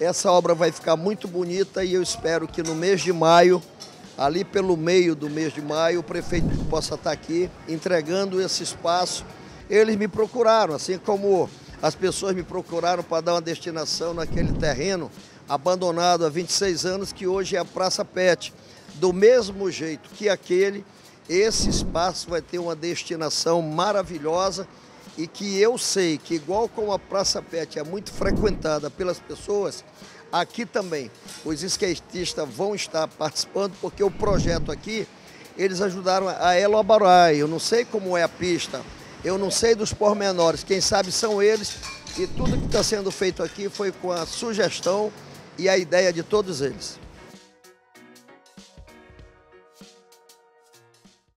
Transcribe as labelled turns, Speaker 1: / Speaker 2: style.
Speaker 1: Essa obra vai ficar muito bonita e eu espero que no mês de maio, ali pelo meio do mês de maio, o prefeito possa estar aqui entregando esse espaço. Eles me procuraram, assim como as pessoas me procuraram para dar uma destinação naquele terreno abandonado há 26 anos, que hoje é a Praça Pet. Do mesmo jeito que aquele, esse espaço vai ter uma destinação maravilhosa e que eu sei que, igual como a Praça Pet é muito frequentada pelas pessoas, aqui também os skatistas vão estar participando, porque o projeto aqui, eles ajudaram a elaborar. Eu não sei como é a pista, eu não sei dos pormenores, quem sabe são eles, e tudo que está sendo feito aqui foi com a sugestão e a ideia de todos eles.